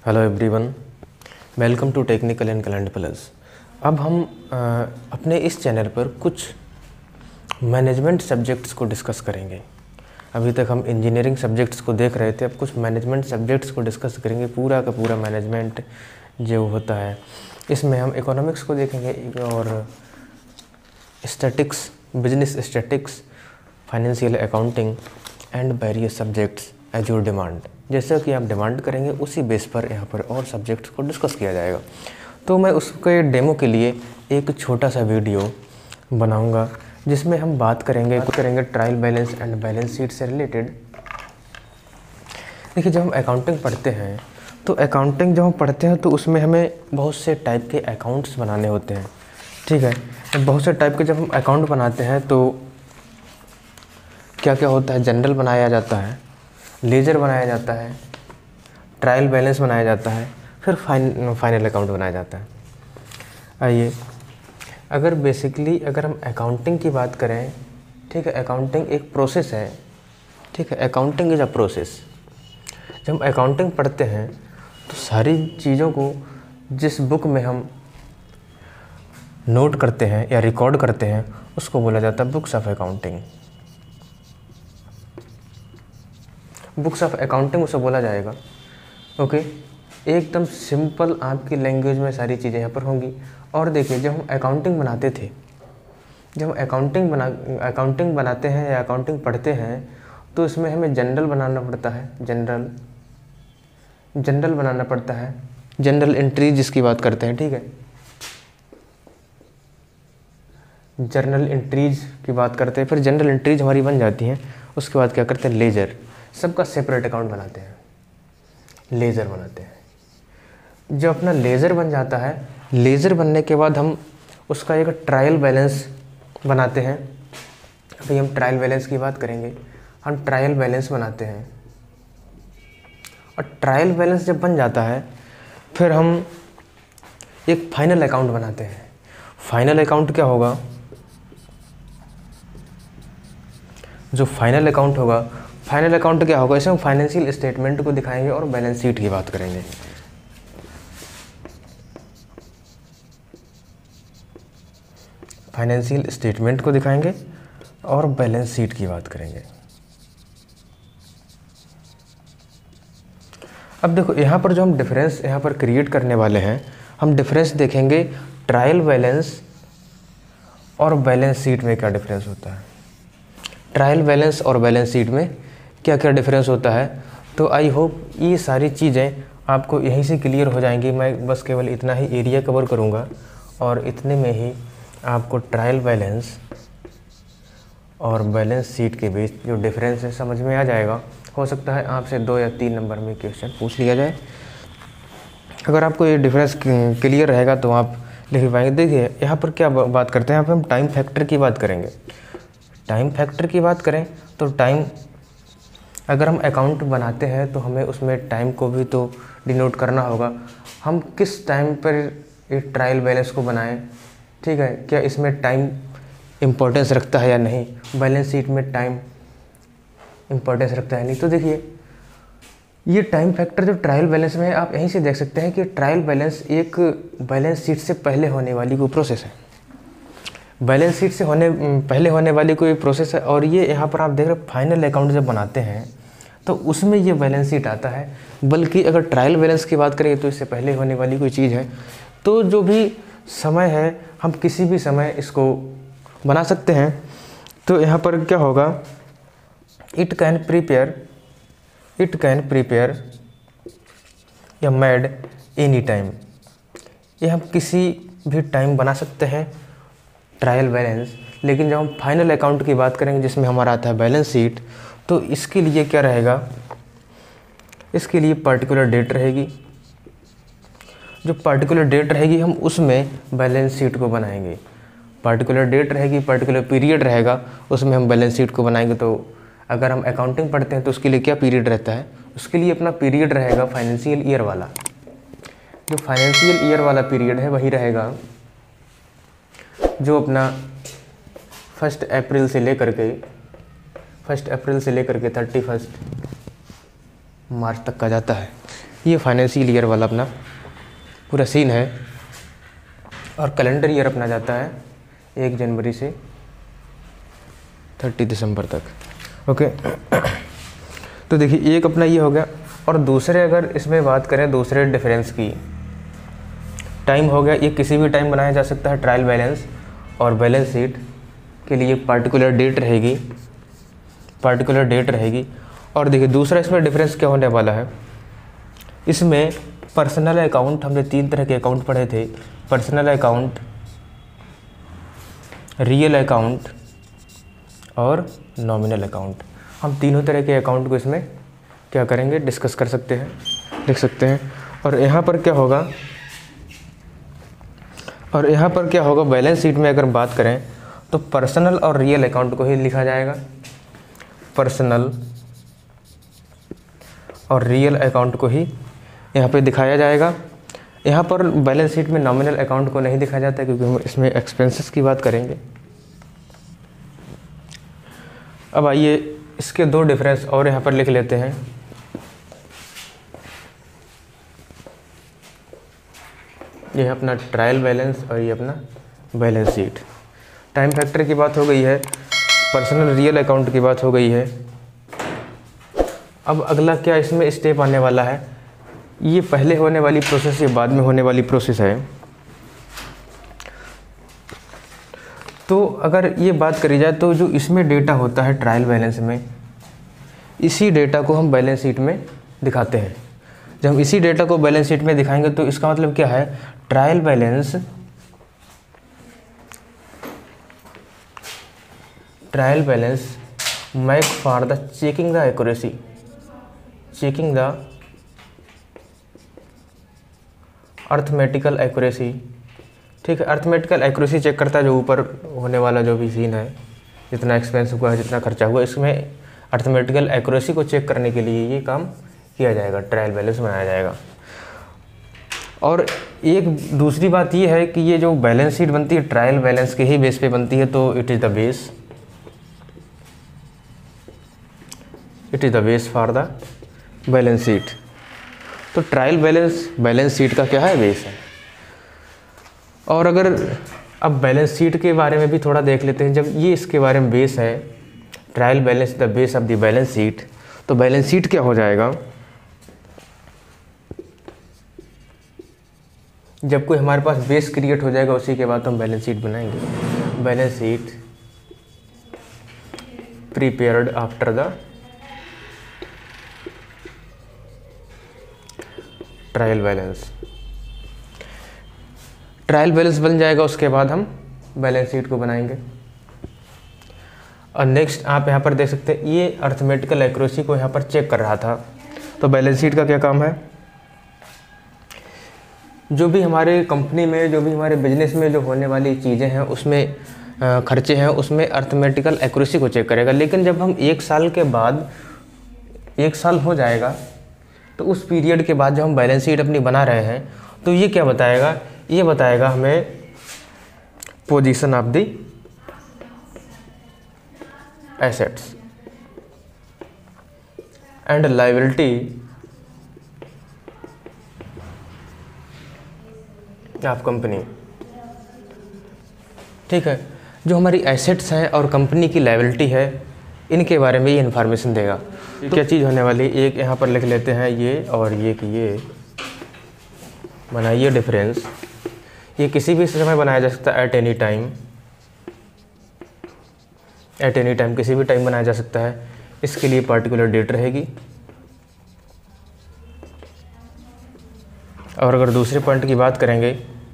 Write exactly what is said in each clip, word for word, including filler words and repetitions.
Hello everyone, welcome to technical and calendar plus. अब हम आ, अपने इस चैनल पर कुछ मैनेजमेंट सब्जेक्ट्स को डिस्कस करेंगे। अभी तक हम इंजीनियरिंग सब्जेक्ट्स को देख रहे थे, अब कुछ मैनेजमेंट सब्जेक्ट्स को डिस्कस करेंगे। पूरा का पूरा मैनेजमेंट जो होता है, इसमें हम इकोनॉमिक्स को देखेंगे और statics, business statics, financial accounting and various subjects as your demand. जैसा कि आप डिमांड करेंगे उसी बेस पर यहाँ पर और सब्जेक्ट्स को डिस्कस किया जाएगा। तो मैं उसके डेमो के लिए एक छोटा सा वीडियो बनाऊंगा जिसमें हम बात करेंगे करेंगे trial balance and balance sheet से रिलेटेड। देखिए, जब हम अकाउंटिंग पढ़ते हैं तो अकाउंटिंग जब हम पढ़ते हैं तो उसमें हमें बहुत से टाइप के अकाउंट्स बनाने होते हैं। ठीक है, बहुत से टाइप के जब हम अकाउंट बनाते हैं तो क्या क्या होता है, जनरल बनाया जाता है, लेजर बनाया जाता है, ट्रायल बैलेंस बनाया जाता है, फिर फाइन फाइनल अकाउंट बनाया जाता है। आइए, अगर बेसिकली अगर हम अकाउंटिंग की बात करें, ठीक है, अकाउंटिंग एक प्रोसेस है। ठीक है, अकाउंटिंग इज़ अ प्रोसेस। जब हम अकाउंटिंग पढ़ते हैं तो सारी चीज़ों को जिस बुक में हम नोट करते हैं या रिकॉर्ड करते हैं उसको बोला जाता है books of accounting. Books of accounting उसे बोला जाएगा। ओके, एकदम सिंपल आपकी लैंग्वेज में सारी चीज़ें यहाँ पर होंगी। और देखिए, जब हम अकाउंटिंग बनाते थे, जब हम अकाउंटिंग बना अकाउंटिंग बनाते हैं या अकाउंटिंग पढ़ते हैं तो इसमें हमें जनरल बनाना पड़ता है। जनरल जनरल बनाना पड़ता है जनरल एंट्री जिसकी बात करते हैं। ठीक है, जर्नल एंट्रीज की बात करते हैं, फिर जनरल एंट्रीज हमारी बन जाती हैं। उसके बाद क्या करते हैं, लेजर, सबका सेपरेट अकाउंट बनाते हैं, लेज़र बनाते हैं। जब अपना लेज़र बन जाता है, लेज़र बनने के बाद हम उसका एक ट्रायल बैलेंस बनाते हैं। अभी हम ट्रायल बैलेंस की बात करेंगे। हम ट्रायल बैलेंस बनाते हैं और ट्रायल बैलेंस जब बन जाता है फिर हम एक फाइनल अकाउंट बनाते हैं। फाइनल अकाउंट क्या होगा, जो फाइनल अकाउंट होगा, फाइनल अकाउंट क्या होगा, इसमें हम फाइनेंशियल स्टेटमेंट को दिखाएंगे और बैलेंस शीट की बात करेंगे। फाइनेंशियल स्टेटमेंट को दिखाएंगे और बैलेंस शीट की बात करेंगे। अब देखो, यहाँ पर जो हम डिफरेंस यहाँ पर क्रिएट करने वाले हैं, हम डिफरेंस देखेंगे ट्रायल बैलेंस और बैलेंस शीट में क्या डिफरेंस होता है। ट्रायल बैलेंस और बैलेंस शीट में क्या क्या डिफरेंस होता है। तो आई होप ये सारी चीज़ें आपको यहीं से क्लियर हो जाएंगी। मैं बस केवल इतना ही एरिया कवर करूँगा और इतने में ही आपको ट्रायल बैलेंस और बैलेंस शीट के बीच जो डिफरेंस है समझ में आ जाएगा। हो सकता है आपसे दो या तीन नंबर में क्वेश्चन पूछ लिया जाए। अगर आपको ये डिफरेंस क्लियर रहेगा तो आप लिख पाएंगे। देखिए, यहाँ पर क्या बात करते हैं, यहाँ पर हम टाइम फैक्टर की बात करेंगे। टाइम फैक्टर की बात करें तो टाइम, अगर हम अकाउंट बनाते हैं तो हमें उसमें टाइम को भी तो डिनोट करना होगा। हम किस टाइम पर ये ट्रायल बैलेंस को बनाएं, ठीक है, क्या इसमें टाइम इम्पोर्टेंस रखता है या नहीं, बैलेंस शीट में टाइम इम्पोर्टेंस रखता है नहीं। तो देखिए, ये टाइम फैक्टर जो ट्रायल बैलेंस में है, आप यहीं से देख सकते हैं कि ट्रायल बैलेंस एक बैलेंस शीट से पहले होने वाली कोई प्रोसेस है। बैलेंस शीट से होने पहले होने वाली कोई प्रोसेस है। और ये यहाँ पर आप देख रहे हैं, फाइनल अकाउंट जब बनाते हैं तो उसमें ये बैलेंस शीट आता है। बल्कि अगर ट्रायल बैलेंस की बात करें तो इससे पहले होने वाली कोई चीज़ है। तो जो भी समय है, हम किसी भी समय इसको बना सकते हैं। तो यहाँ पर क्या होगा, it can prepare it can prepare या मेड एनी टाइम। ये हम किसी भी टाइम बना सकते हैं ट्रायल बैलेंस। लेकिन जब हम फाइनल अकाउंट की बात करेंगे जिसमें हमारा आता है बैलेंस शीट, तो इसके लिए क्या रहेगा, इसके लिए पर्टिकुलर डेट रहेगी। जो पर्टिकुलर डेट रहेगी हम उसमें बैलेंस शीट को बनाएंगे। पर्टिकुलर डेट रहेगी, पर्टिकुलर पीरियड रहेगा, उसमें हम बैलेंस शीट को बनाएंगे। तो अगर हम अकाउंटिंग पढ़ते हैं तो उसके लिए क्या पीरियड रहता है, उसके लिए अपना पीरियड रहेगा फाइनेंशियल ईयर वाला। जो फाइनेंशियल ईयर वाला पीरियड है वही रहेगा जो अपना फर्स्ट अप्रैल से लेकर के फर्स्ट अप्रैल से लेकर के थर्टी फर्स्ट मार्च तक का जाता है। ये फाइनेंशियल ईयर वाला अपना पूरा सीन है और कैलेंडर ईयर अपना जाता है एक जनवरी से तीस दिसंबर तक। ओके, तो देखिए एक अपना ये हो गया। और दूसरे अगर इसमें बात करें दूसरे डिफरेंस की, टाइम हो गया, ये किसी भी टाइम बनाया जा सकता है ट्रायल बैलेंस, और बैलेंस शीट के लिए पार्टिकुलर डेट रहेगी, पार्टिकुलर डेट रहेगी। और देखिए दूसरा इसमें डिफरेंस क्या होने वाला है, इसमें पर्सनल अकाउंट, हमने तीन तरह के अकाउंट पढ़े थे, पर्सनल अकाउंट, रियल अकाउंट और नॉमिनल अकाउंट। हम तीनों तरह के अकाउंट को इसमें क्या करेंगे, डिस्कस कर सकते हैं, लिख सकते हैं। और यहाँ पर क्या होगा, और यहाँ पर क्या होगा, बैलेंस शीट में अगर बात करें तो पर्सनल और रियल अकाउंट को ही लिखा जाएगा, पर्सनल और रियल अकाउंट को ही यहाँ पे दिखाया जाएगा। यहाँ पर बैलेंस शीट में नॉमिनल अकाउंट को नहीं दिखाया जाता क्योंकि हम इसमें एक्सपेंसेस की बात करेंगे। अब आइए इसके दो डिफरेंस और यहाँ पर लिख लेते हैं। ये है अपना ट्रायल बैलेंस और ये अपना बैलेंस शीट। टाइम फैक्टर की बात हो गई है, पर्सनल रियल अकाउंट की बात हो गई है। अब अगला क्या इसमें स्टेप आने वाला है, ये पहले होने वाली प्रोसेस ये बाद में होने वाली प्रोसेस है। तो अगर ये बात करी जाए तो जो इसमें डेटा होता है ट्रायल बैलेंस में, इसी डेटा को हम बैलेंस शीट में दिखाते हैं। जब हम इसी डेटा को बैलेंस शीट में दिखाएंगे तो इसका मतलब क्या है, trial balance trial balance make for the checking the accuracy, checking the arithmetical accuracy. ठीक है, अर्थमेटिकल एक्यूरेसी चेक करता है, जो ऊपर होने वाला जो भी सीन है, जितना एक्सपेंस हुआ है, जितना खर्चा हुआ, इसमें अर्थमेटिकल एक्यूरेसी को चेक करने के लिए ये काम किया जाएगा, ट्रायल बैलेंस बनाया जाएगा। और एक दूसरी बात ये है कि ये जो बैलेंस शीट बनती है ट्रायल बैलेंस के ही बेस पे बनती है, तो it is the base, it is the base for the balance sheet. तो ट्रायल बैलेंस बैलेंस शीट का क्या है, बेस है। और अगर अब बैलेंस शीट के बारे में भी थोड़ा देख लेते हैं, जब ये इसके बारे में बेस है, trial balance the base of the balance sheet, तो बैलेंस शीट क्या हो जाएगा, जब कोई हमारे पास बेस क्रिएट हो जाएगा उसी के बाद हम बैलेंस शीट बनाएंगे। Balance sheet prepared after the trial balance, trial balance बन जाएगा, उसके बाद हम बैलेंस शीट को बनाएंगे। और नेक्स्ट आप यहाँ पर देख सकते हैं, ये अर्थमेटिकल एक्यूरेसी को यहाँ पर चेक कर रहा था। तो बैलेंस शीट का क्या काम है, जो भी हमारे कंपनी में, जो भी हमारे बिजनेस में जो होने वाली चीज़ें हैं, उसमें खर्चे हैं, उसमें अर्थमेटिकल एक्यूरेसी को चेक करेगा। लेकिन जब हम एक साल के बाद, एक साल हो जाएगा, तो उस पीरियड के बाद जब हम बैलेंस शीट अपनी बना रहे हैं, तो ये क्या बताएगा, ये बताएगा हमें position of the assets and liability of company. ठीक है, जो हमारी एसेट्स हैं और कंपनी की लायबिलिटी है, इनके बारे में ये इन्फॉर्मेशन देगा। तो क्या चीज़ होने वाली, एक यहाँ पर लिख लेते हैं ये और ये कि ये बनाइए डिफरेंस। ये किसी भी समय बनाया जा सकता है, at any time, at any time किसी भी टाइम बनाया जा सकता है। इसके लिए पार्टिकुलर डेट रहेगी। और अगर दूसरे पॉइंट की बात करेंगे,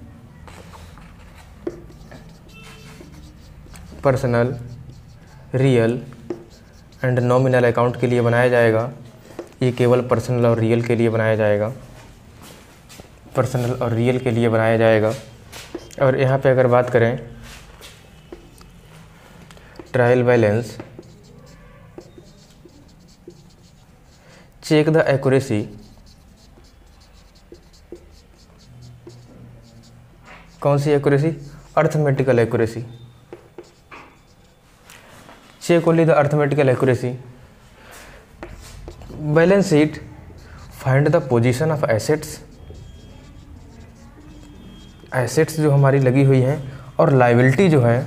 personal, real and nominal account के लिए बनाया जाएगा। ये केवल पर्सनल और रियल के लिए बनाया जाएगा, पर्सनल और रियल के लिए बनाया जाएगा। और यहाँ पे अगर बात करें trial balance check the accuracy, कौन सी accuracy, arithmetical accuracy, check only the arithmetical accuracy. Balance sheet find the position of assets, assets जो हमारी लगी हुई हैं, और लाइबिलिटी जो है,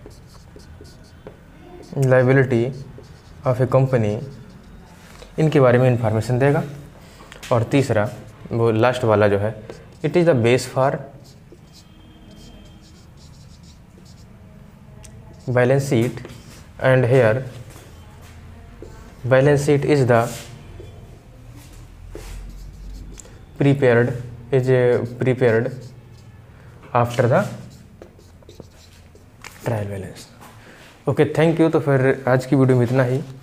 लाइबिलिटी ऑफ ए कंपनी, इनके बारे में इंफॉर्मेशन देगा। और तीसरा वो लास्ट वाला जो है, it is the base for balance sheet, and here balance sheet is the prepared is prepared after the trial balance. Okay, thank you. तो फिर आज की वीडियो में इतना ही।